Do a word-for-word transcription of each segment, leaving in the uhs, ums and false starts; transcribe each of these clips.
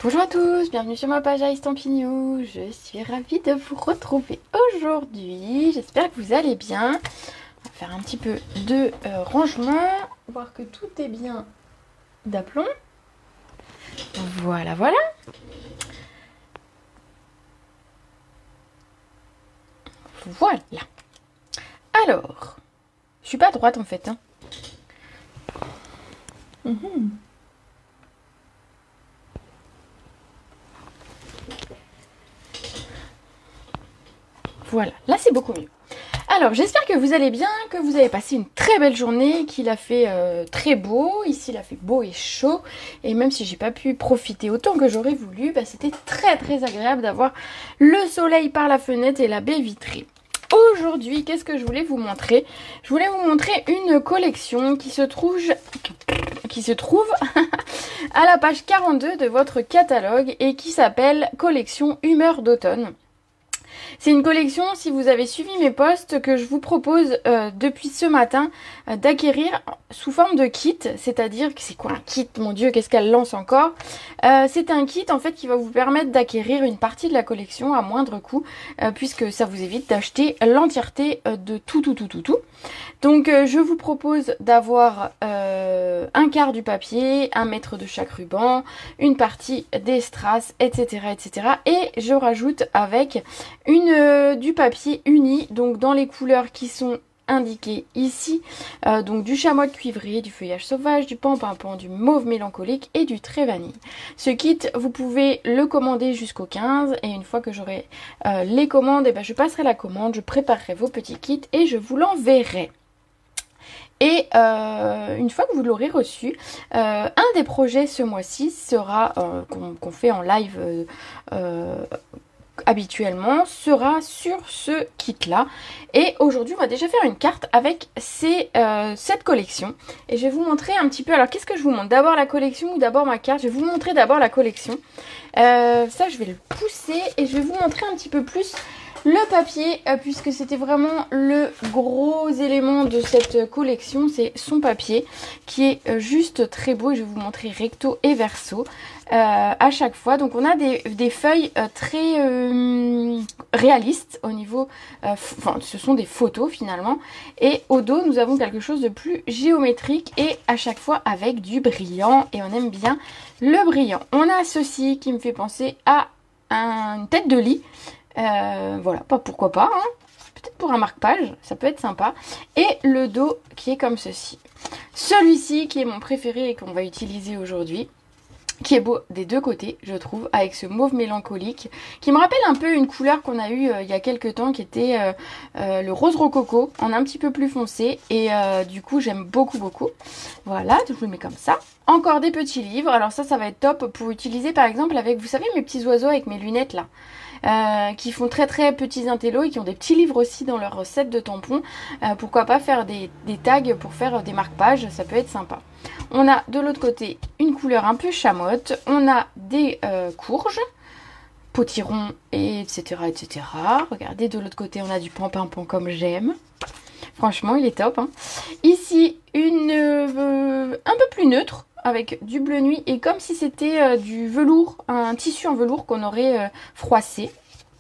Bonjour à tous, bienvenue sur ma page Estampignou. Je suis ravie de vous retrouver aujourd'hui. J'espère que vous allez bien. On va faire un petit peu de euh, rangement, voir que tout est bien d'aplomb. Voilà, voilà. Voilà. Alors, je suis pas à droite en fait. Hein. Mmh. Voilà, là c'est beaucoup mieux. Alors j'espère que vous allez bien, que vous avez passé une très belle journée, qu'il a fait euh, très beau. Ici il a fait beau et chaud. Et même si j'ai pas pu profiter autant que j'aurais voulu, bah, c'était très très agréable d'avoir le soleil par la fenêtre et la baie vitrée. Aujourd'hui, qu'est-ce que je voulais vous montrer? Je voulais vous montrer une collection qui se trouve, qui se trouve à la page quarante-deux de votre catalogue et qui s'appelle Collection Humeur d'automne. C'est une collection, si vous avez suivi mes posts, que je vous propose euh, depuis ce matin euh, d'acquérir sous forme de kit. C'est-à-dire que c'est quoi un kit? Mon Dieu, qu'est-ce qu'elle lance encore? euh, C'est un kit en fait qui va vous permettre d'acquérir une partie de la collection à moindre coût, euh, puisque ça vous évite d'acheter l'entièreté euh, de tout, tout, tout, tout, tout. Donc euh, je vous propose d'avoir euh, un quart du papier, un mètre de chaque ruban, une partie des strass, et cetera, et cetera. Et je rajoute avec une euh, du papier uni, donc dans les couleurs qui sont indiquées ici, euh, donc du chamois cuivré, du feuillage sauvage, du pan-pimpon, du mauve mélancolique et du trait vanille. Ce kit, vous pouvez le commander jusqu'au quinze et une fois que j'aurai euh, les commandes, et ben je passerai la commande, je préparerai vos petits kits et je vous l'enverrai. Et euh, une fois que vous l'aurez reçu, euh, un des projets ce mois-ci sera, euh, qu'on qu'on fait en live euh, euh, habituellement, sera sur ce kit là. Et aujourd'hui on va déjà faire une carte avec ces, euh, cette collection. Et je vais vous montrer un petit peu, alors qu'est-ce que je vous montre? D'abord la collection ou d'abord ma carte? Je vais vous montrer d'abord la collection. Euh, ça je vais le pousser et je vais vous montrer un petit peu plus le papier, euh, puisque c'était vraiment le gros élément de cette collection, c'est son papier qui est euh, juste très beau. Et je vais vous montrer recto et verso euh, à chaque fois. Donc on a des, des feuilles euh, très euh, réalistes au niveau, euh, enfin ce sont des photos finalement. Et au dos nous avons quelque chose de plus géométrique et à chaque fois avec du brillant. Et on aime bien le brillant. On a ceci qui me fait penser à un, une tête de lit. Euh, voilà, pas pourquoi pas, hein. Peut-être pour un marque-page, ça peut être sympa. Et le dos qui est comme ceci. Celui-ci qui est mon préféré et qu'on va utiliser aujourd'hui, qui est beau des deux côtés, je trouve, avec ce mauve mélancolique, qui me rappelle un peu une couleur qu'on a eue euh, il y a quelques temps, qui était euh, euh, le rose rococo, en un petit peu plus foncé, et euh, du coup j'aime beaucoup beaucoup. Voilà, donc je le mets comme ça. Encore des petits livres, alors ça, ça va être top pour utiliser par exemple avec, vous savez, mes petits oiseaux avec mes lunettes là. Euh, qui font très très petits intellos et qui ont des petits livres aussi dans leur set de tampons. Euh, pourquoi pas faire des, des tags pour faire des marque-pages, ça peut être sympa. On a de l'autre côté une couleur un peu chamotte, on a des euh, courges, potirons, et etc, et cetera. Regardez, de l'autre côté on a du pan-pimpon comme j'aime. Franchement il est top. Hein. Ici une euh, un peu plus neutre, avec du bleu nuit et comme si c'était euh, du velours, un tissu en velours qu'on aurait euh, froissé.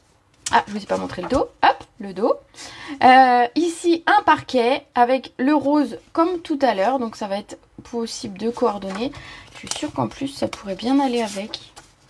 Ah, je vous ai pas montré le dos. Hop, le dos. Euh, ici, un parquet avec le rose comme tout à l'heure. Donc, ça va être possible de coordonner. Je suis sûre qu'en plus, ça pourrait bien aller avec.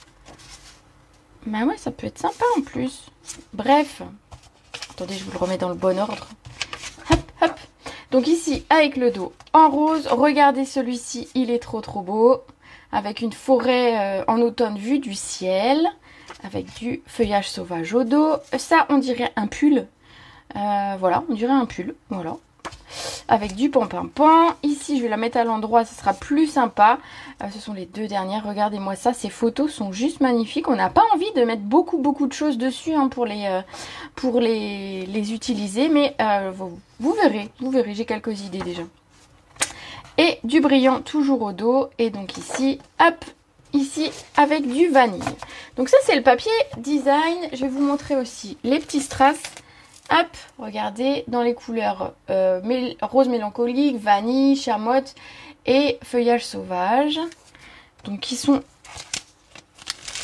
Mais ouais, ça peut être sympa en plus. Bref. Attendez, je vous le remets dans le bon ordre. Hop, hop. Donc ici, avec le dos en rose, regardez celui-ci, il est trop trop beau. Avec une forêt euh, en automne vue du ciel, avec du feuillage sauvage au dos. Ça, on dirait un pull. Euh, voilà, on dirait un pull, voilà. Avec du pan-pimpon. Ici, je vais la mettre à l'endroit, ça sera plus sympa. Euh, ce sont les deux dernières, regardez-moi ça. Ces photos sont juste magnifiques. On n'a pas envie de mettre beaucoup, beaucoup de choses dessus hein, pour, les, euh, pour les, les utiliser. Mais euh, vous, vous verrez, vous verrez, j'ai quelques idées déjà. Et du brillant toujours au dos. Et donc ici, hop, ici avec du vanille. Donc ça, c'est le papier design. Je vais vous montrer aussi les petits strass. Hop, regardez, dans les couleurs euh, mél rose mélancolique, vanille, chamotte et feuillage sauvage. Donc qui sont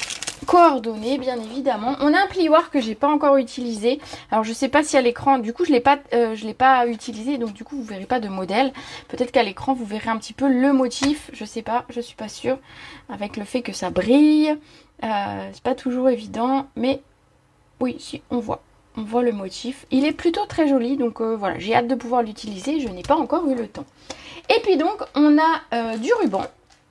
coordonnées, bien évidemment. On a un plioir que j'ai pas encore utilisé. Alors je sais pas si à l'écran, du coup je l'ai pas, euh, je l'ai pas utilisé, donc du coup vous verrez pas de modèle. Peut-être qu'à l'écran vous verrez un petit peu le motif. Je sais pas, je suis pas sûre. Avec le fait que ça brille, euh, c'est pas toujours évident, mais oui, si on voit. On voit le motif. Il est plutôt très joli, donc euh, voilà, j'ai hâte de pouvoir l'utiliser. Je n'ai pas encore eu le temps. Et puis donc, on a euh, du ruban.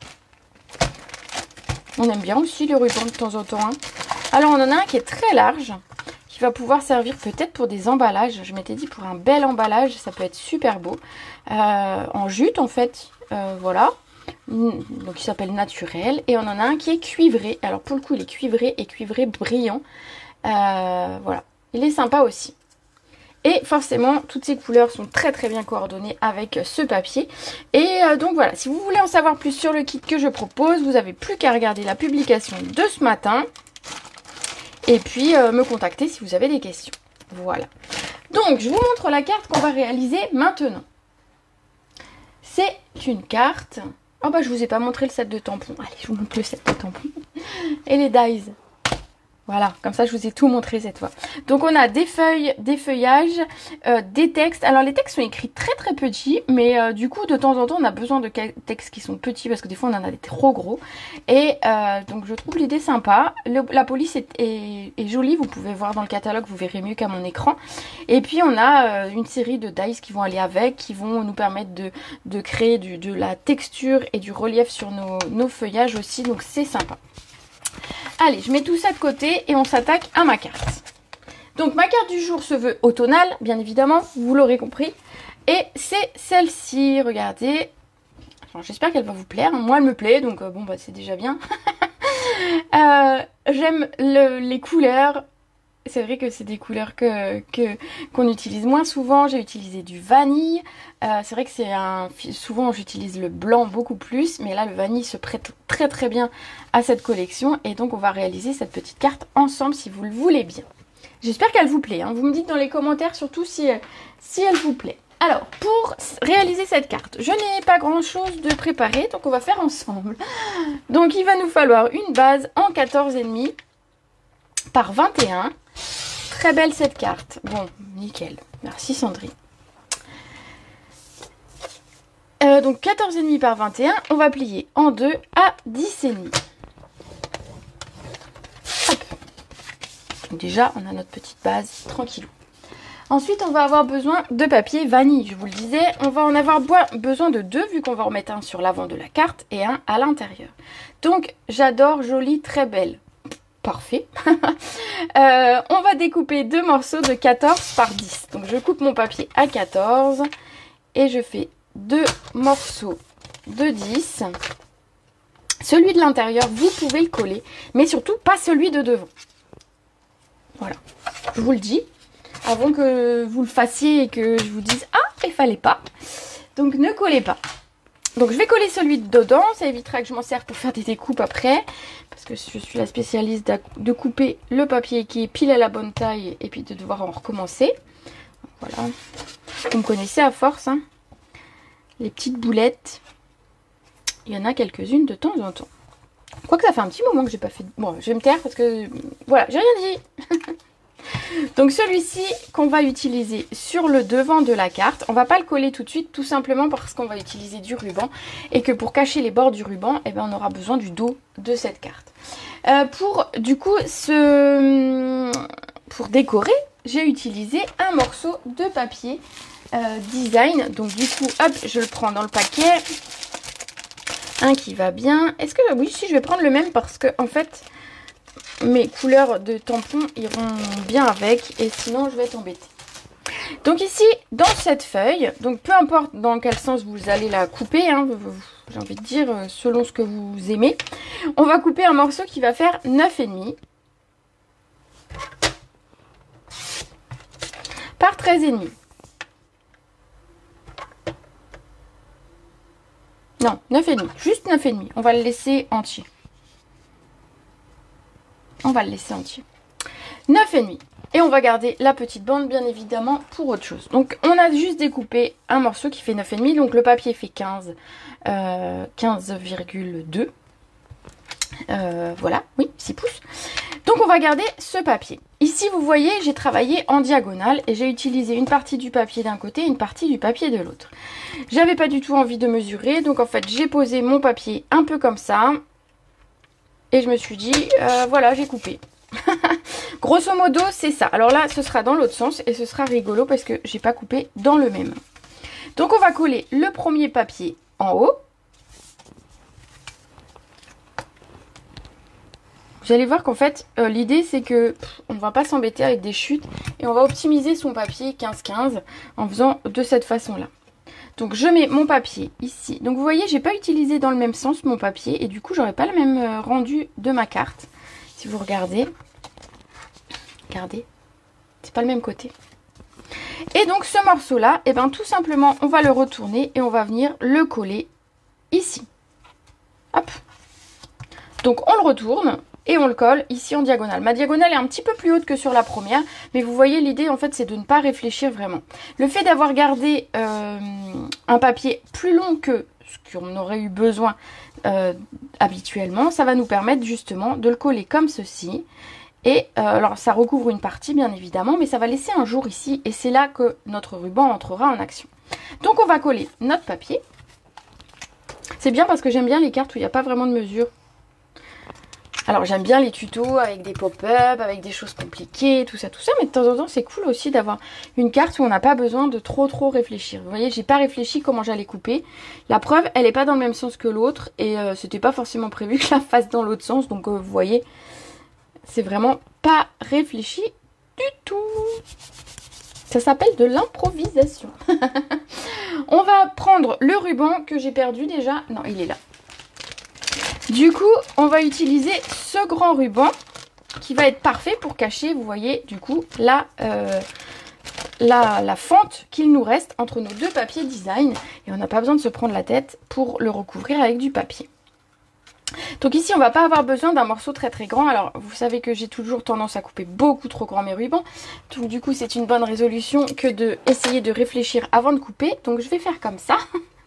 On aime bien aussi les rubans de temps en temps. Hein. Alors, on en a un qui est très large, qui va pouvoir servir peut-être pour des emballages. Je m'étais dit pour un bel emballage, ça peut être super beau. Euh, en jute, en fait, euh, voilà. Donc, il s'appelle Naturel. Et on en a un qui est cuivré. Alors, pour le coup, il est cuivré et cuivré brillant. Euh, voilà. Il est sympa aussi. Et forcément, toutes ces couleurs sont très très bien coordonnées avec ce papier. Et euh, donc voilà, si vous voulez en savoir plus sur le kit que je propose, vous n'avez plus qu'à regarder la publication de ce matin. Et puis euh, me contacter si vous avez des questions. Voilà. Donc, je vous montre la carte qu'on va réaliser maintenant. C'est une carte... Oh bah, je vous ai pas montré le set de tampons. Allez, je vous montre le set de tampons. Et les dies. Voilà, comme ça je vous ai tout montré cette fois. Donc on a des feuilles, des feuillages, euh, des textes. Alors les textes sont écrits très très petits, mais euh, du coup de temps en temps on a besoin de textes qui sont petits parce que des fois on en a des trop gros. Et euh, donc je trouve l'idée sympa. Le, la police est, est, est jolie, vous pouvez voir dans le catalogue, vous verrez mieux qu'à mon écran. Et puis on a euh, une série de dies qui vont aller avec, qui vont nous permettre de, de créer du, de la texture et du relief sur nos, nos feuillages aussi, donc c'est sympa. Allez, je mets tout ça de côté et on s'attaque à ma carte. Donc ma carte du jour se veut automnale, bien évidemment, vous l'aurez compris. Et c'est celle-ci, regardez. J'espère qu'elle va vous plaire. Moi, elle me plaît, donc euh, bon, bah c'est déjà bien. euh, J'aime le, les couleurs. C'est vrai que c'est des couleurs que que qu'on utilise moins souvent. J'ai utilisé du vanille. Euh, c'est vrai que c'est un... Souvent, j'utilise le blanc beaucoup plus. Mais là, le vanille se prête très très bien à cette collection. Et donc, on va réaliser cette petite carte ensemble si vous le voulez bien. J'espère qu'elle vous plaît. Hein. Vous me dites dans les commentaires surtout si, si elle vous plaît. Alors, pour réaliser cette carte, je n'ai pas grand-chose de préparé. Donc, on va faire ensemble. Donc, il va nous falloir une base en quatorze virgule cinq par vingt et un. Très belle cette carte. Bon, nickel. Merci Sandrine. Euh, donc quatorze virgule cinq par vingt et un. On va plier en deux à dix virgule cinq. Hop. Donc déjà, on a notre petite base tranquillou. Ensuite, on va avoir besoin de papier vanille. Je vous le disais, on va en avoir besoin de deux vu qu'on va en remettre un sur l'avant de la carte et un à l'intérieur. Donc, j'adore, jolie, très belle. Parfait. euh, on va découper deux morceaux de quatorze par dix. Donc je coupe mon papier à quatorze et je fais deux morceaux de dix. Celui de l'intérieur, vous pouvez le coller, mais surtout pas celui de devant. Voilà, je vous le dis, avant que vous le fassiez et que je vous dise « Ah, il fallait pas ». Donc ne collez pas. Donc je vais coller celui de dedans, ça évitera que je m'en serve pour faire des découpes après. Parce que je suis la spécialiste de couper le papier qui est pile à la bonne taille et puis de devoir en recommencer. Voilà, vous me connaissez à force. Hein. Les petites boulettes, il y en a quelques-unes de temps en temps. Quoique ça fait un petit moment que j'ai pas fait... Bon, je vais me taire parce que... Voilà, j'ai rien dit. Donc celui-ci qu'on va utiliser sur le devant de la carte, on va pas le coller tout de suite tout simplement parce qu'on va utiliser du ruban et que pour cacher les bords du ruban, eh ben, on aura besoin du dos de cette carte. Euh, pour du coup ce... pour décorer, j'ai utilisé un morceau de papier euh, design. Donc du coup, hop, je le prends dans le paquet. Un qui va bien. Est-ce que... Oui, si, je vais prendre le même parce que en fait... mes couleurs de tampons iront bien avec et sinon je vais être embêtée. Donc ici, dans cette feuille, donc peu importe dans quel sens vous allez la couper, hein, j'ai envie de dire selon ce que vous aimez, on va couper un morceau qui va faire neuf virgule cinq par treize virgule cinq. Non, neuf virgule cinq, juste neuf virgule cinq, on va le laisser entier. On va le laisser entier. neuf virgule cinq. Et on va garder la petite bande, bien évidemment, pour autre chose. Donc, on a juste découpé un morceau qui fait neuf virgule cinq. Donc, le papier fait quinze, euh, quinze virgule deux. Euh, voilà, oui, six pouces. Donc on va garder ce papier. Ici vous voyez j'ai travaillé en diagonale et j'ai utilisé une partie du papier d'un côté et une partie du papier de l'autre. J'avais pas du tout envie de mesurer, donc en fait j'ai posé mon papier un peu comme ça. Et je me suis dit, euh, voilà j'ai coupé. Grosso modo c'est ça. Alors là ce sera dans l'autre sens et ce sera rigolo parce que j'ai pas coupé dans le même. Donc on va coller le premier papier en haut. Vous allez voir qu'en fait, euh, l'idée c'est que pff, on ne va pas s'embêter avec des chutes et on va optimiser son papier quinze quinze en faisant de cette façon-là. Donc je mets mon papier ici. Donc vous voyez, j'ai pas utilisé dans le même sens mon papier et du coup, j'aurai pas le même euh, rendu de ma carte. Si vous regardez, regardez, c'est pas le même côté. Et donc ce morceau-là, et eh ben tout simplement, on va le retourner et on va venir le coller ici. Hop. Donc on le retourne. Et on le colle ici en diagonale. Ma diagonale est un petit peu plus haute que sur la première. Mais vous voyez, l'idée en fait c'est de ne pas réfléchir vraiment. Le fait d'avoir gardé euh, un papier plus long que ce qu'on aurait eu besoin euh, habituellement, ça va nous permettre justement de le coller comme ceci. Et euh, alors ça recouvre une partie bien évidemment, mais ça va laisser un jour ici. Et c'est là que notre ruban entrera en action. Donc on va coller notre papier. C'est bien parce que j'aime bien les cartes où il n'y a pas vraiment de mesure. Alors j'aime bien les tutos avec des pop-up, avec des choses compliquées, tout ça, tout ça. Mais de temps en temps c'est cool aussi d'avoir une carte où on n'a pas besoin de trop trop réfléchir. Vous voyez, j'ai pas réfléchi comment j'allais couper. La preuve, elle n'est pas dans le même sens que l'autre. Et euh, c'était pas forcément prévu que je la fasse dans l'autre sens. Donc euh, vous voyez, c'est vraiment pas réfléchi du tout. Ça s'appelle de l'improvisation. On va prendre le ruban que j'ai perdu déjà. Non, il est là. Du coup, on va utiliser ce grand ruban qui va être parfait pour cacher, vous voyez, du coup, la, euh, la, la fente qu'il nous reste entre nos deux papiers design. Et on n'a pas besoin de se prendre la tête pour le recouvrir avec du papier. Donc ici, on va pas avoir besoin d'un morceau très très grand. Alors, vous savez que j'ai toujours tendance à couper beaucoup trop grand mes rubans. Donc du coup, c'est une bonne résolution que de essayer de réfléchir avant de couper. Donc je vais faire comme ça.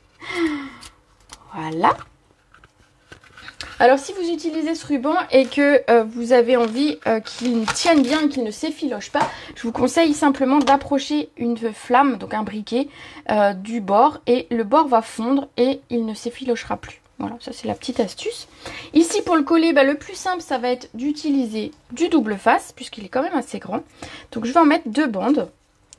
Voilà. Alors si vous utilisez ce ruban et que euh, vous avez envie euh, qu'il tienne bien et qu'il ne s'effiloche pas, je vous conseille simplement d'approcher une flamme, donc un briquet, euh, du bord et le bord va fondre et il ne s'effilochera plus. Voilà, ça c'est la petite astuce. Ici pour le coller, bah, le plus simple ça va être d'utiliser du double face puisqu'il est quand même assez grand. Donc je vais en mettre deux bandes.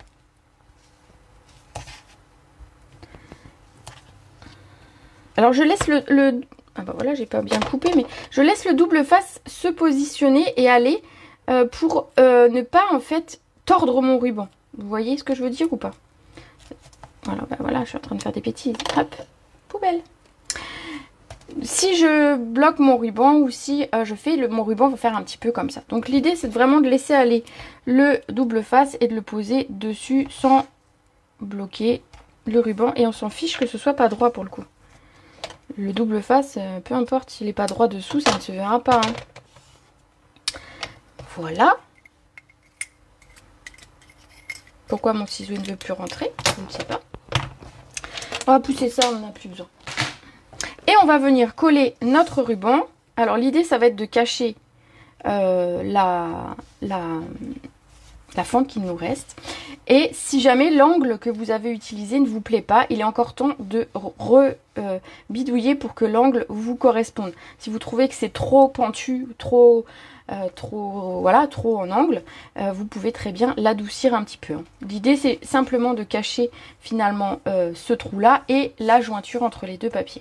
Alors je laisse le... le Ah bah voilà, j'ai pas bien coupé, mais je laisse le double face se positionner et aller euh, pour euh, ne pas en fait tordre mon ruban. Vous voyez ce que je veux dire ou pas? Voilà, bah voilà, je suis en train de faire des bêtises. Hop, poubelle. Si je bloque mon ruban ou si euh, je fais, le, mon ruban va faire un petit peu comme ça. Donc l'idée c'est vraiment de laisser aller le double face et de le poser dessus sans bloquer le ruban. Et on s'en fiche que ce soit pas droit pour le coup. Le double face, euh, peu importe s'il n'est pas droit dessous, ça ne se verra pas. Hein. Voilà. Pourquoi mon ciseau ne veut plus rentrer? Je ne sais pas. On va pousser ça, on n'en a plus besoin. Et on va venir coller notre ruban. Alors l'idée, ça va être de cacher euh, la, la, la fente qu'il nous reste. Et si jamais l'angle que vous avez utilisé ne vous plaît pas, il est encore temps de re-bidouiller euh, pour que l'angle vous corresponde. Si vous trouvez que c'est trop pentu, trop, euh, trop, voilà, trop en angle, euh, vous pouvez très bien l'adoucir un petit peu. Hein. L'idée c'est simplement de cacher finalement euh, ce trou-là et la jointure entre les deux papiers.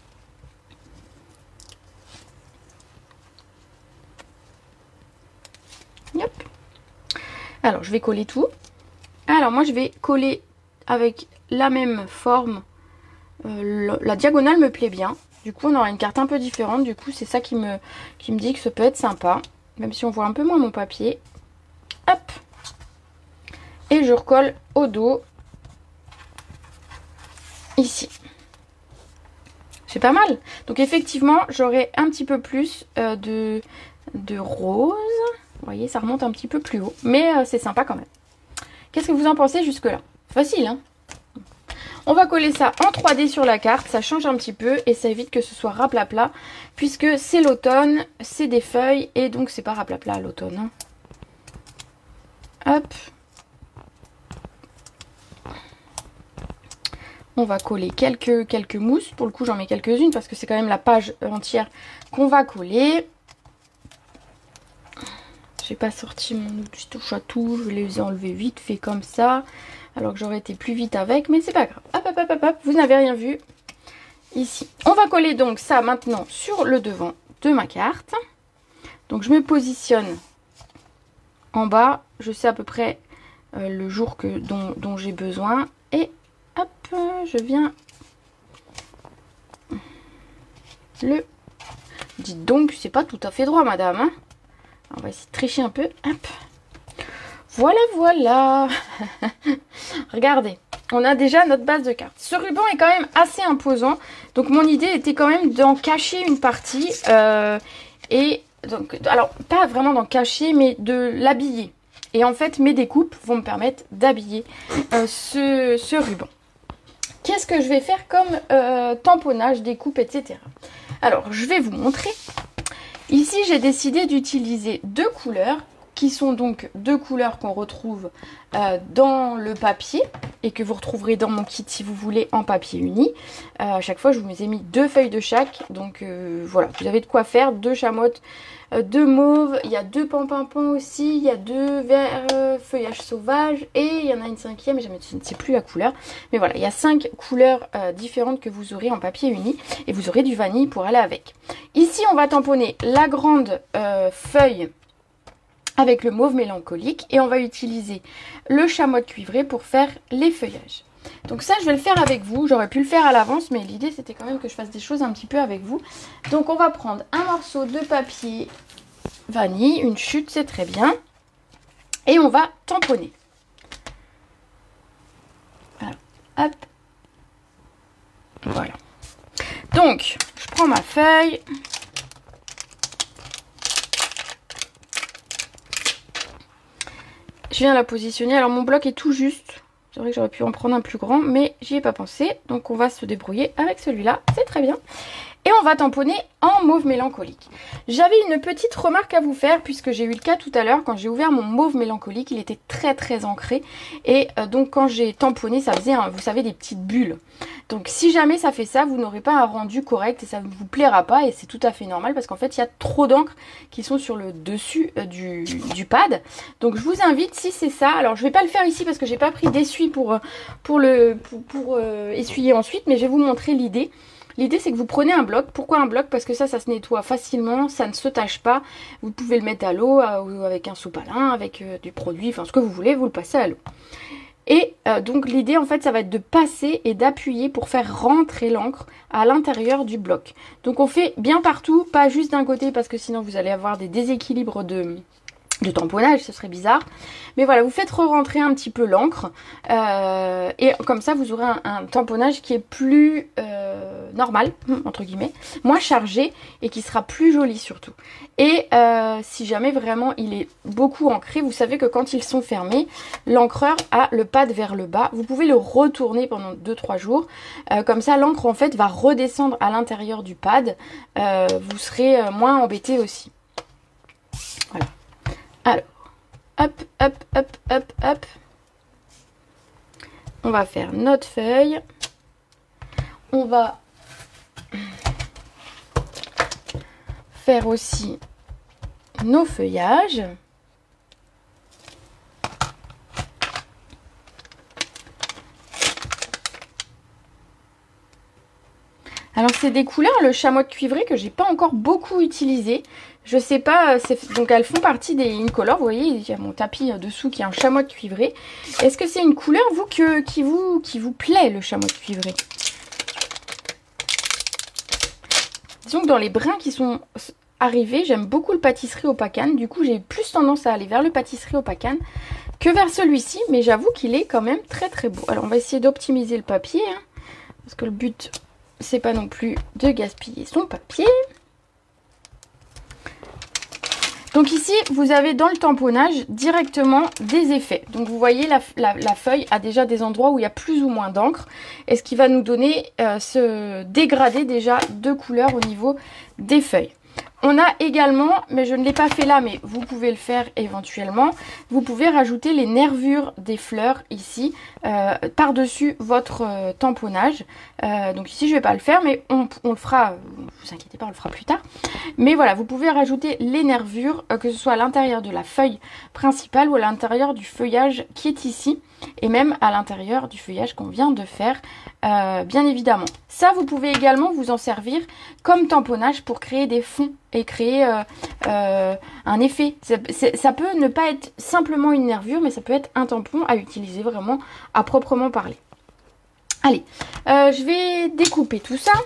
Yep. Alors je vais coller tout. Alors moi je vais coller avec la même forme, euh, la diagonale me plaît bien, du coup on aura une carte un peu différente, du coup c'est ça qui me, qui me dit que ça peut être sympa, même si on voit un peu moins mon papier. Hop. Et je recolle au dos, ici. C'est pas mal. Donc effectivement j'aurai un petit peu plus euh, de, de rose, vous voyez ça remonte un petit peu plus haut, mais euh, c'est sympa quand même. Qu'est-ce que vous en pensez jusque-là? Facile, hein? On va coller ça en trois D sur la carte, ça change un petit peu et ça évite que ce soit raplapla puisque c'est l'automne, c'est des feuilles et donc c'est pas raplapla à l'automne. Hein. Hop. On va coller quelques, quelques mousses. Pour le coup, j'en mets quelques-unes parce que c'est quand même la page entière qu'on va coller. J'ai pas sorti mon outil touche à tout. Je vais les enlever vite fait comme ça. Alors que j'aurais été plus vite avec, mais c'est pas grave. Hop, hop, hop, hop, hop. Vous n'avez rien vu ici. On va coller donc ça maintenant sur le devant de ma carte. Donc je me positionne en bas. Je sais à peu près euh, le jour que, dont, dont j'ai besoin. Et hop, je viens le... Dites donc, c'est pas tout à fait droit, madame. Hein, on va essayer de tricher un peu. Hop. Voilà, voilà. Regardez, on a déjà notre base de cartes. Ce ruban est quand même assez imposant. Donc mon idée était quand même d'en cacher une partie. Euh, et donc, alors, pas vraiment d'en cacher, mais de l'habiller. Et en fait, mes découpes vont me permettre d'habiller euh, ce, ce ruban. Qu'est-ce que je vais faire comme euh, tamponnage, découpe, et cetera. Alors, je vais vous montrer. Ici, j'ai décidé d'utiliser deux couleurs, qui sont donc deux couleurs qu'on retrouve euh, dans le papier, et que vous retrouverez dans mon kit si vous voulez en papier uni. Euh, à chaque fois, je vous ai mis deux feuilles de chaque, donc euh, voilà, vous avez de quoi faire, deux chamottes, euh, deux mauves, il y a deux pampimpans aussi, il y a deux verts euh, feuillages sauvages, et il y en a une cinquième, je ne sais plus la couleur, mais voilà, il y a cinq couleurs euh, différentes que vous aurez en papier uni, et vous aurez du vanille pour aller avec. Ici, on va tamponner la grande euh, feuille avec le mauve mélancolique et on va utiliser le chamois cuivré pour faire les feuillages. Donc ça, je vais le faire avec vous. J'aurais pu le faire à l'avance, mais l'idée, c'était quand même que je fasse des choses un petit peu avec vous. Donc, on va prendre un morceau de papier vanille, une chute, c'est très bien. Et on va tamponner. Alors, hop. Voilà. Donc, je prends ma feuille. Je viens la positionner. Alors, mon bloc est tout juste. C'est vrai que j'aurais pu en prendre un plus grand, mais j'y ai pas pensé. Donc, on va se débrouiller avec celui-là. C'est très bien. Et on va tamponner en mauve mélancolique. J'avais une petite remarque à vous faire puisque j'ai eu le cas tout à l'heure quand j'ai ouvert mon mauve mélancolique. Il était très très ancré et euh, donc quand j'ai tamponné ça faisait, un, vous savez, des petites bulles. Donc si jamais ça fait ça, vous n'aurez pas un rendu correct et ça ne vous plaira pas et c'est tout à fait normal parce qu'en fait il y a trop d'encre qui sont sur le dessus euh, du, du pad. Donc je vous invite, si c'est ça, alors je vais pas le faire ici parce que j'ai pas pris d'essuie pour, pour, le, pour, pour euh, essuyer ensuite, mais je vais vous montrer l'idée. L'idée, c'est que vous prenez un bloc. Pourquoi un bloc? Parce que ça, ça se nettoie facilement, ça ne se tâche pas. Vous pouvez le mettre à l'eau euh, ou avec un sopalin, avec euh, du produit, enfin ce que vous voulez, vous le passez à l'eau. Et euh, donc l'idée, en fait, ça va être de passer et d'appuyer pour faire rentrer l'encre à l'intérieur du bloc. Donc on fait bien partout, pas juste d'un côté parce que sinon vous allez avoir des déséquilibres de... de tamponnage, ce serait bizarre. Mais voilà, vous faites re-rentrer un petit peu l'encre. Euh, et comme ça, vous aurez un, un tamponnage qui est plus euh, normal, entre guillemets, moins chargé et qui sera plus joli surtout. Et euh, si jamais vraiment il est beaucoup ancré, vous savez que quand ils sont fermés, l'encreur a le pad vers le bas. Vous pouvez le retourner pendant deux trois jours. Euh, comme ça, l'encre en fait va redescendre à l'intérieur du pad. Euh, vous serez moins embêté aussi. Voilà. Alors, hop, hop, hop, hop, hop. On va faire notre feuille. On va faire aussi nos feuillages. Alors c'est des couleurs, le chamois cuivré que j'ai pas encore beaucoup utilisé. Je sais pas, donc elles font partie des Incolor. Vous voyez, il y a mon tapis dessous qui est un chamois cuivré. Est-ce que c'est une couleur, vous, que, qui, vous, qui vous plaît, le chamois cuivré? Disons que dans les brins qui sont arrivés, j'aime beaucoup le pâtisserie au pacane. Du coup, j'ai plus tendance à aller vers le pâtisserie au pacane que vers celui-ci. Mais j'avoue qu'il est quand même très très beau. Alors, on va essayer d'optimiser le papier. Hein, parce que le but, c'est pas non plus de gaspiller son papier. Donc ici, vous avez dans le tamponnage directement des effets. Donc vous voyez, la, la, la feuille a déjà des endroits où il y a plus ou moins d'encre. Et ce qui va nous donner euh, ce dégradé déjà de couleur au niveau des feuilles. On a également, mais je ne l'ai pas fait là, mais vous pouvez le faire éventuellement, vous pouvez rajouter les nervures des fleurs ici, euh, par-dessus votre euh, tamponnage. Euh, donc ici, je ne vais pas le faire, mais on, on le fera, ne vous inquiétez pas, on le fera plus tard. Mais voilà, vous pouvez rajouter les nervures, euh, que ce soit à l'intérieur de la feuille principale ou à l'intérieur du feuillage qui est ici, et même à l'intérieur du feuillage qu'on vient de faire, euh, bien évidemment. Ça, vous pouvez également vous en servir comme tamponnage pour créer des fonds et créer euh, euh, un effet. Ça, ça peut ne pas être simplement une nervure, mais ça peut être un tampon à utiliser vraiment à proprement parler. Allez, euh, je vais découper tout ça.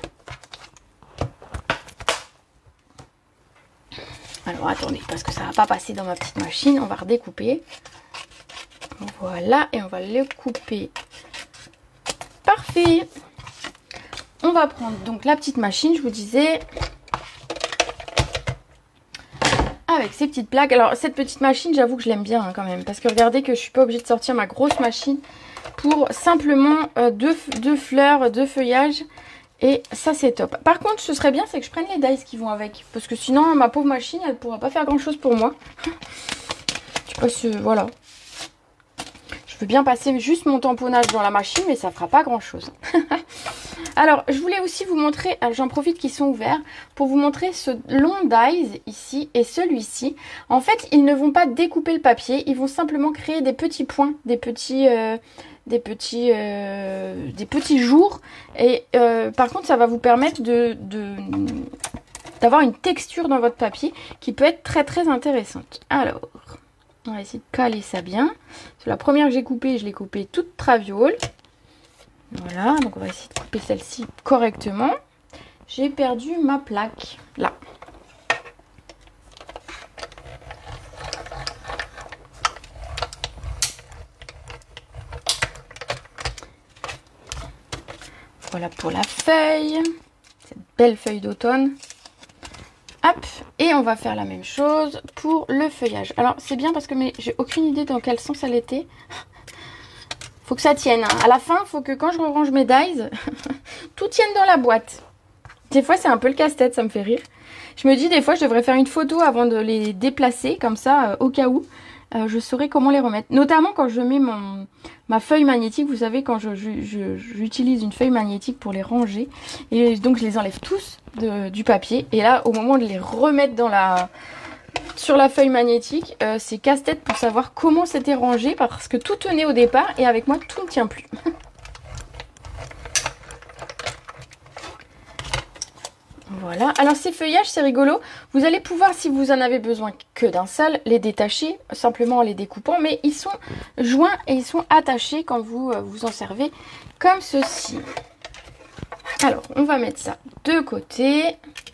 Alors attendez, parce que ça va pas passer dans ma petite machine, on va redécouper. Voilà, et on va le couper. Parfait. On va prendre donc la petite machine, je vous disais, avec ces petites plaques. Alors cette petite machine, j'avoue que je l'aime bien hein, quand même, parce que regardez que je suis pas obligée de sortir ma grosse machine pour simplement euh, deux, deux fleurs, deux feuillages. Et ça c'est top. Par contre, ce serait bien, c'est que je prenne les dies qui vont avec, parce que sinon ma pauvre machine, elle pourra pas faire grand chose pour moi. Je sais pas si, voilà. Je veux bien passer juste mon tamponnage dans la machine, mais ça fera pas grand chose. Alors, je voulais aussi vous montrer, j'en profite qu'ils sont ouverts, pour vous montrer ce long dies ici et celui-ci. En fait, ils ne vont pas découper le papier, ils vont simplement créer des petits points, des petits, euh, des petits, euh, des petits jours. Et euh, par contre, ça va vous permettre de, de, d'avoir une texture dans votre papier qui peut être très très intéressante. Alors, on va essayer de caler ça bien. C'est la première que j'ai coupée, je l'ai coupée toute traviole. Voilà, donc on va essayer de couper celle-ci correctement. J'ai perdu ma plaque, là. Voilà pour la feuille, cette belle feuille d'automne. Hop, et on va faire la même chose pour le feuillage. Alors c'est bien parce que mais j'ai aucune idée dans quel sens elle était. Faut que ça tienne. Hein. À la fin, faut que quand je range mes dies, tout tienne dans la boîte. Des fois, c'est un peu le casse-tête, ça me fait rire. Je me dis, des fois, je devrais faire une photo avant de les déplacer, comme ça, euh, au cas où. Euh, je saurais comment les remettre. Notamment quand je mets mon, ma feuille magnétique. Vous savez, quand je, je, je, j'utilise une feuille magnétique pour les ranger. Et donc, je les enlève tous de, du papier. Et là, au moment de les remettre dans la... sur la feuille magnétique, euh, c'est casse-tête pour savoir comment c'était rangé parce que tout tenait au départ et avec moi tout ne tient plus. Voilà, alors ces feuillages c'est rigolo, vous allez pouvoir si vous en avez besoin que d'un seul, les détacher simplement en les découpant, mais ils sont joints et ils sont attachés quand vous euh, vous en servez comme ceci. Alors on va mettre ça de côté.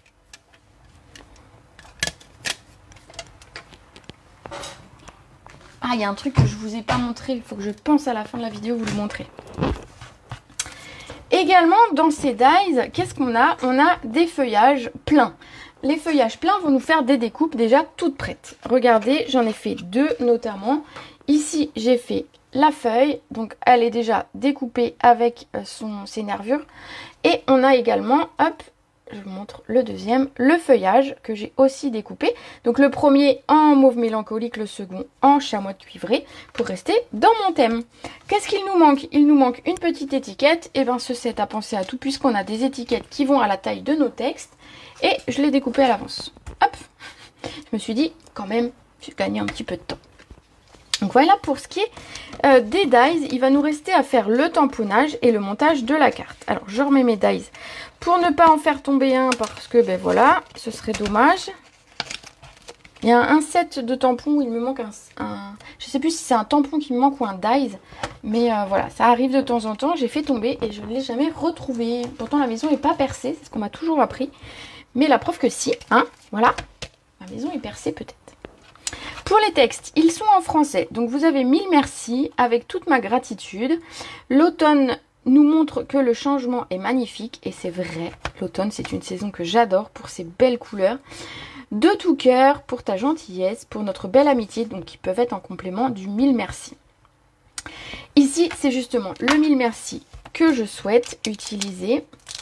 Ah, il y a un truc que je vous ai pas montré, il faut que je pense à la fin de la vidéo vous le montrer. Également, dans ces dies, qu'est-ce qu'on a? On a des feuillages pleins. Les feuillages pleins vont nous faire des découpes déjà toutes prêtes. Regardez, j'en ai fait deux notamment. Ici, j'ai fait la feuille, donc elle est déjà découpée avec son, ses nervures. Et on a également, hop, je vous montre le deuxième, le feuillage que j'ai aussi découpé. Donc le premier en mauve mélancolique, le second en chamois de cuivré pour rester dans mon thème. Qu'est-ce qu'il nous manque? Il nous manque une petite étiquette. Et bien ce set a pensé à tout puisqu'on a des étiquettes qui vont à la taille de nos textes. Et je l'ai découpé à l'avance. Hop, je me suis dit quand même, j'ai gagné un petit peu de temps. Donc voilà pour ce qui est euh, des dies, il va nous rester à faire le tamponnage et le montage de la carte. Alors je remets mes dies pour ne pas en faire tomber un parce que ben voilà, ce serait dommage. Il y a un set de tampons où il me manque un... un je sais plus si c'est un tampon qui me manque ou un dies, mais euh, voilà, ça arrive de temps en temps. J'ai fait tomber et je ne l'ai jamais retrouvé. Pourtant la maison n'est pas percée, c'est ce qu'on m'a toujours appris. Mais la preuve que si, hein, voilà, ma maison est percée peut-être. Pour les textes, ils sont en français, donc vous avez mille merci avec toute ma gratitude. L'automne nous montre que le changement est magnifique et c'est vrai, l'automne c'est une saison que j'adore pour ses belles couleurs. de tout cœur pour ta gentillesse, pour notre belle amitié, donc qui peuvent être en complément du mille merci. Ici, c'est justement le mille merci que je souhaite utiliser.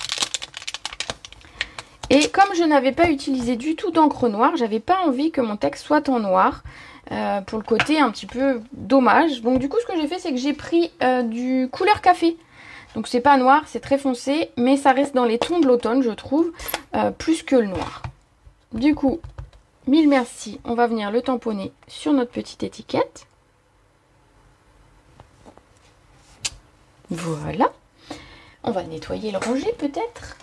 Et comme je n'avais pas utilisé du tout d'encre noire, j'avais pas envie que mon texte soit en noir. Euh, pour le côté un petit peu dommage. Donc du coup, ce que j'ai fait, c'est que j'ai pris euh, du couleur café. Donc c'est pas noir, c'est très foncé, mais ça reste dans les tons de l'automne, je trouve, euh, plus que le noir. Du coup, mille merci. On va venir le tamponner sur notre petite étiquette. Voilà. On va nettoyer le rangé peut-être.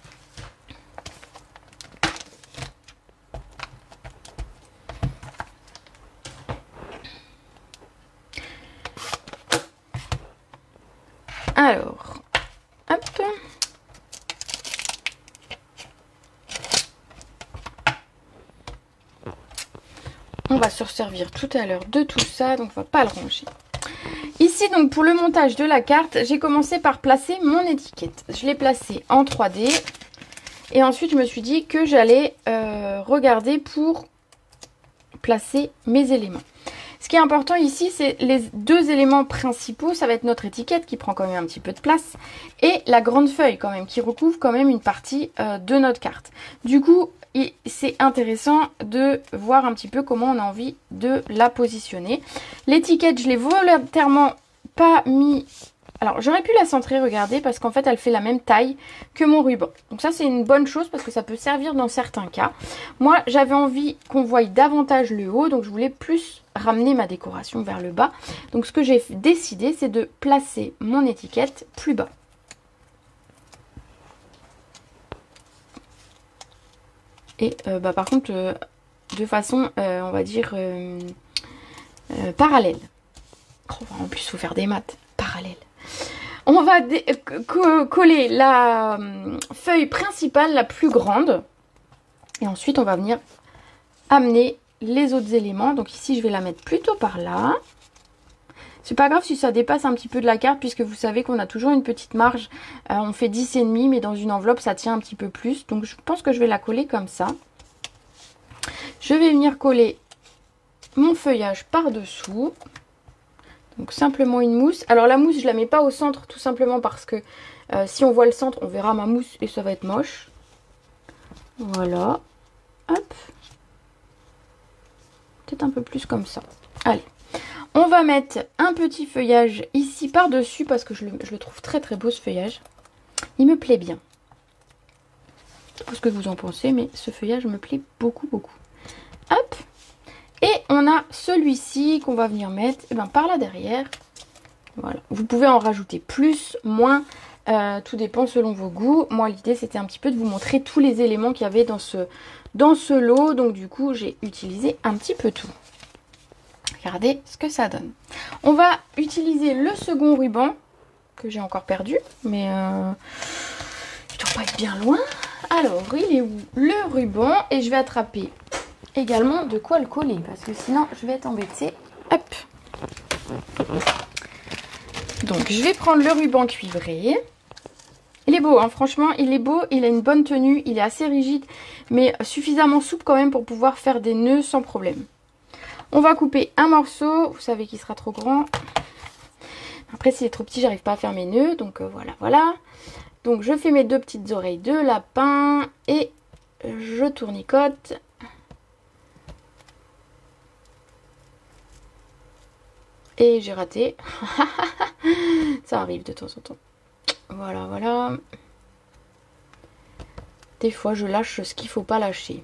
Alors, hop. On va se resservir tout à l'heure de tout ça, donc on va pas le ranger. Ici, donc pour le montage de la carte, j'ai commencé par placer mon étiquette. Je l'ai placée en trois D. Et ensuite, je me suis dit que j'allais euh, regarder pour placer mes éléments. Ce qui est important ici, c'est les deux éléments principaux. Ça va être notre étiquette qui prend quand même un petit peu de place. Et la grande feuille quand même, qui recouvre quand même une partie euh, de notre carte. Du coup, c'est intéressant de voir un petit peu comment on a envie de la positionner. L'étiquette, je l'ai volontairement pas mis... Alors, j'aurais pu la centrer, regardez, parce qu'en fait, elle fait la même taille que mon ruban. Donc ça, c'est une bonne chose parce que ça peut servir dans certains cas. Moi, j'avais envie qu'on voie davantage le haut, donc je voulais plus ramener ma décoration vers le bas. Donc, ce que j'ai décidé, c'est de placer mon étiquette plus bas. Et euh, bah, par contre, euh, de façon, euh, on va dire, euh, euh, parallèle. Oh, en plus, il faut faire des maths. Parallèle. On va co coller la euh, feuille principale, la plus grande. Et ensuite, on va venir amener les autres éléments. Donc ici, je vais la mettre plutôt par là. C'est pas grave si ça dépasse un petit peu de la carte, puisque vous savez qu'on a toujours une petite marge. Euh, on fait dix et demi, mais dans une enveloppe, ça tient un petit peu plus. Donc je pense que je vais la coller comme ça. Je vais venir coller mon feuillage par-dessous. Donc simplement une mousse. Alors la mousse, je la mets pas au centre, tout simplement parce que euh, si on voit le centre, on verra ma mousse et ça va être moche. Voilà. Hop. Peut-être un peu plus comme ça. Allez. On va mettre un petit feuillage ici par-dessus parce que je le, je le trouve très très beau ce feuillage. Il me plaît bien. Je sais pas ce que vous en pensez, mais ce feuillage me plaît beaucoup beaucoup. Hop. Et on a celui-ci qu'on va venir mettre eh ben, par là derrière. Voilà. Vous pouvez en rajouter plus, moins, euh, tout dépend selon vos goûts. Moi, l'idée, c'était un petit peu de vous montrer tous les éléments qu'il y avait dans ce, dans ce lot. Donc, du coup, j'ai utilisé un petit peu tout. Regardez ce que ça donne. On va utiliser le second ruban que j'ai encore perdu. Mais euh, je dois pas être bien loin. Alors, il est où le ruban? Et je vais attraper... également de quoi le coller parce que sinon je vais être embêtée. Hop. Donc je vais prendre le ruban cuivré. Il est beau, hein, franchement il est beau, il a une bonne tenue, il est assez rigide mais suffisamment souple quand même pour pouvoir faire des nœuds sans problème. On va couper un morceau, vous savez qu'il sera trop grand. Après s'il est trop petit, j'arrive pas à faire mes nœuds, donc euh, voilà, voilà. Donc je fais mes deux petites oreilles de lapin et je tournicote. Et j'ai raté. Ça arrive de temps en temps. Voilà, voilà. Des fois, je lâche ce qu'il ne faut pas lâcher.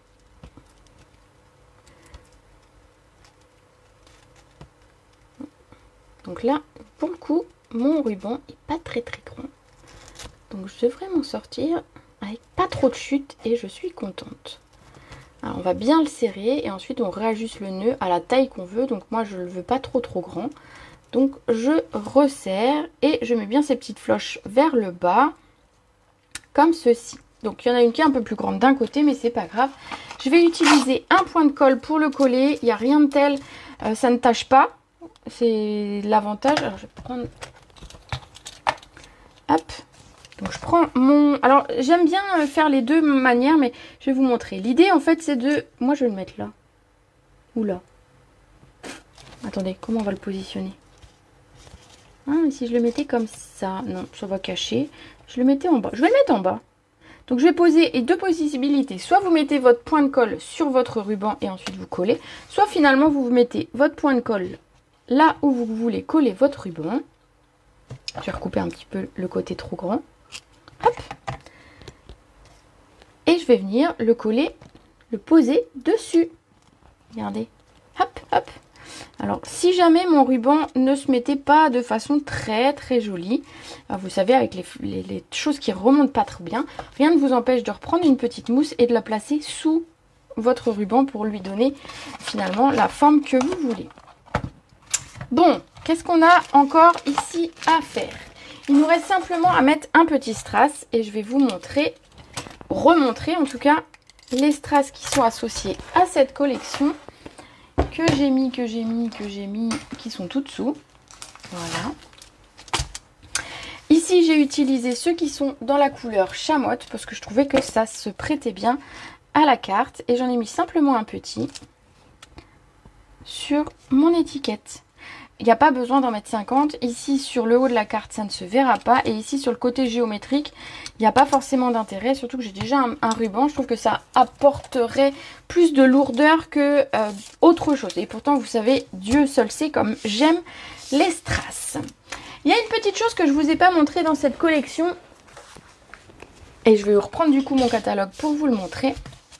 Donc là, pour le coup, mon ruban est pas très très grand. Donc je devrais m'en sortir avec pas trop de chute et je suis contente. Alors on va bien le serrer et ensuite on réajuste le nœud à la taille qu'on veut. Donc moi je ne le veux pas trop trop grand. Donc je resserre et je mets bien ces petites floches vers le bas comme ceci. Donc il y en a une qui est un peu plus grande d'un côté mais c'est pas grave. Je vais utiliser un point de colle pour le coller. Il n'y a rien de tel, euh, ça ne tâche pas. C'est l'avantage. Alors je vais prendre... Hop. Donc je prends mon... Alors, j'aime bien faire les deux manières, mais je vais vous montrer. L'idée, en fait, c'est de... Moi, je vais le mettre là. Ou là. Attendez, comment on va le positionner? Ah, si je le mettais comme ça... Non, ça va cacher. Je le mettais en bas. Je vais le mettre en bas. Donc, je vais poser deux possibilités. Soit vous mettez votre point de colle sur votre ruban et ensuite vous collez. Soit, finalement, vous mettez votre point de colle là où vous voulez coller votre ruban. Je vais recouper un petit peu le côté trop grand. Hop. Et je vais venir le coller, le poser dessus. Regardez. Hop, hop. Alors, si jamais mon ruban ne se mettait pas de façon très très jolie, alors vous savez, avec les, les, les choses qui remontent pas trop bien, rien ne vous empêche de reprendre une petite mousse et de la placer sous votre ruban pour lui donner finalement la forme que vous voulez. Bon, qu'est-ce qu'on a encore ici à faire? Il nous reste simplement à mettre un petit strass et je vais vous montrer, remontrer en tout cas, les strass qui sont associés à cette collection que j'ai mis, que j'ai mis, que j'ai mis, qui sont tout dessous. Voilà. Ici, j'ai utilisé ceux qui sont dans la couleur chamotte parce que je trouvais que ça se prêtait bien à la carte et j'en ai mis simplement un petit sur mon étiquette. Il n'y a pas besoin d'en mettre cinquante. Ici, sur le haut de la carte, ça ne se verra pas. Et ici, sur le côté géométrique, il n'y a pas forcément d'intérêt. Surtout que j'ai déjà un, un ruban. Je trouve que ça apporterait plus de lourdeur que euh, autre chose. Et pourtant, vous savez, Dieu seul sait comme j'aime les strass. Il y a une petite chose que je ne vous ai pas montrée dans cette collection. Et je vais reprendre du coup mon catalogue pour vous le montrer.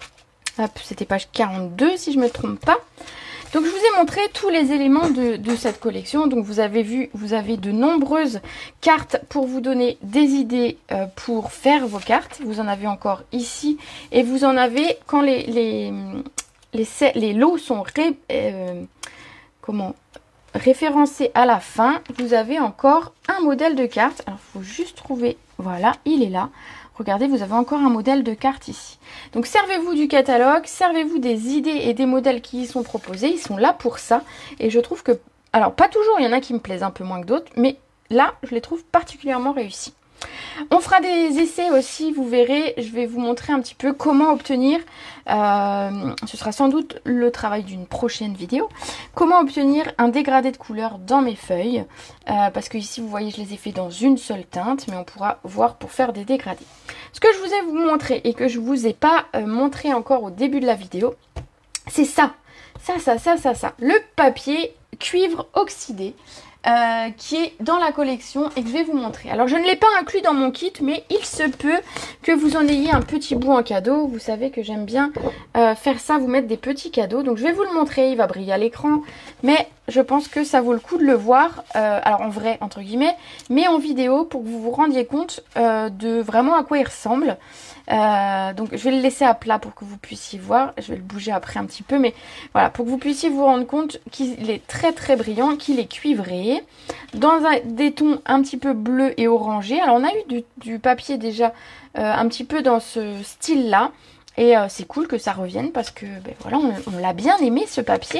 Hop, c'était page quarante-deux si je ne me trompe pas. Donc je vous ai montré tous les éléments de, de cette collection. Donc vous avez vu, vous avez de nombreuses cartes pour vous donner des idées euh, pour faire vos cartes. Vous en avez encore ici. Et vous en avez quand les, les, les, les lots sont ré, euh, comment, référencés à la fin. Vous avez encore un modèle de carte. Alors il faut juste trouver, voilà, il est là. Regardez, vous avez encore un modèle de carte ici. Donc servez-vous du catalogue, servez-vous des idées et des modèles qui y sont proposés. Ils sont là pour ça. Et je trouve que, alors pas toujours, il y en a qui me plaisent un peu moins que d'autres, mais là, je les trouve particulièrement réussis. On fera des essais aussi, vous verrez, je vais vous montrer un petit peu comment obtenir, euh, ce sera sans doute le travail d'une prochaine vidéo, comment obtenir un dégradé de couleur dans mes feuilles, euh, parce que ici vous voyez je les ai fait dans une seule teinte, mais on pourra voir pour faire des dégradés. Ce que je vous ai vous montré et que je vous ai pas euh, montré encore au début de la vidéo, c'est ça, ça, ça, ça, ça, ça, le papier cuivre oxydé. Euh, qui est dans la collection et que je vais vous montrer. Alors je ne l'ai pas inclus dans mon kit, mais il se peut que vous en ayez un petit bout en cadeau. Vous savez que j'aime bien euh, faire ça, vous mettre des petits cadeaux. Donc je vais vous le montrer, il va briller à l'écran, mais je pense que ça vaut le coup de le voir, euh, alors en vrai entre guillemets, mais en vidéo pour que vous vous rendiez compte euh, de vraiment à quoi il ressemble. Euh, donc je vais le laisser à plat pour que vous puissiez voir, je vais le bouger après un petit peu, mais voilà, pour que vous puissiez vous rendre compte qu'il est très très brillant, qu'il est cuivré, dans un, des tons un petit peu bleu et orangé. Alors on a eu du, du papier déjà euh, un petit peu dans ce style là, et euh, c'est cool que ça revienne parce que ben, voilà, on, on l'a bien aimé ce papier.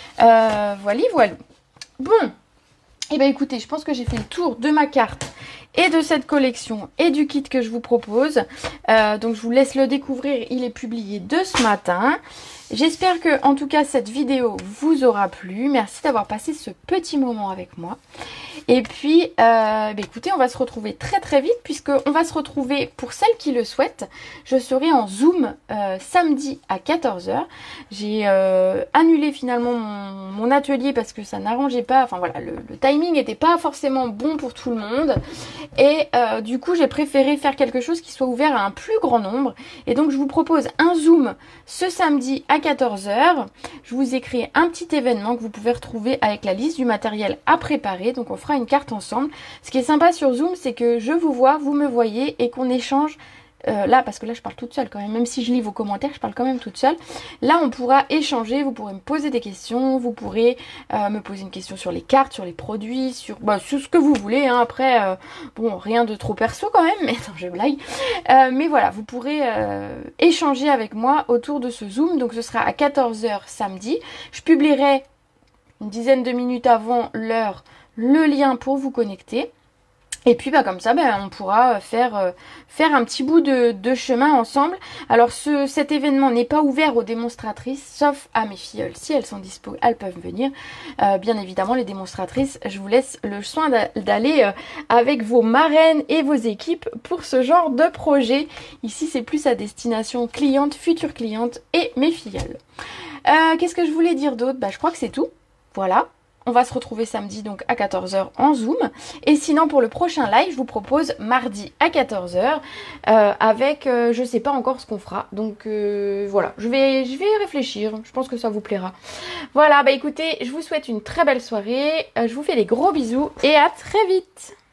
Euh, voilà, voilà. Bon, et ben écoutez, je pense que j'ai fait le tour de ma carte et de cette collection et du kit que je vous propose. Euh, donc je vous laisse le découvrir, il est publié de ce matin. J'espère que en tout cas cette vidéo vous aura plu. Merci d'avoir passé ce petit moment avec moi. Et puis, euh, bah écoutez, on va se retrouver très très vite puisqu'on va se retrouver, pour celles qui le souhaitent, je serai en Zoom euh, samedi à quatorze heures. J'ai euh, annulé finalement mon, mon atelier parce que ça n'arrangeait pas, enfin voilà, le, le timing n'était pas forcément bon pour tout le monde. Et euh, du coup, j'ai préféré faire quelque chose qui soit ouvert à un plus grand nombre. Et donc, je vous propose un Zoom ce samedi à quatorze heures. Je vous ai créé un petit événement que vous pouvez retrouver avec la liste du matériel à préparer. Donc, on fera une carte ensemble. Ce qui est sympa sur Zoom, c'est que je vous vois, vous me voyez et qu'on échange. Euh, là, parce que là je parle toute seule quand même, même si je lis vos commentaires, je parle quand même toute seule. Là on pourra échanger, vous pourrez me poser des questions, vous pourrez euh, me poser une question sur les cartes, sur les produits, sur, bah, sur ce que vous voulez, hein. Après, euh, bon, rien de trop perso quand même, mais non, je blague. Euh, mais voilà, vous pourrez euh, échanger avec moi autour de ce Zoom, donc ce sera à quatorze heures samedi. Je publierai une dizaine de minutes avant l'heure le lien pour vous connecter. Et puis bah comme ça, bah, on pourra faire, euh, faire un petit bout de, de chemin ensemble. Alors ce, cet événement n'est pas ouvert aux démonstratrices, sauf à mes filleules. Si elles sont dispo, elles peuvent venir. Euh, bien évidemment, les démonstratrices, je vous laisse le soin d'aller euh, avec vos marraines et vos équipes pour ce genre de projet. Ici, c'est plus à destination cliente, future cliente et mes filleules. Euh, Qu'est-ce que je voulais dire d'autre? Bah je crois que c'est tout. Voilà. On va se retrouver samedi donc à quatorze heures en Zoom. Et sinon pour le prochain live, je vous propose mardi à quatorze heures euh, avec, euh, je sais pas encore ce qu'on fera. Donc euh, voilà, je vais, je vais réfléchir. Je pense que ça vous plaira. Voilà, bah écoutez, je vous souhaite une très belle soirée. Euh, je vous fais des gros bisous et à très vite.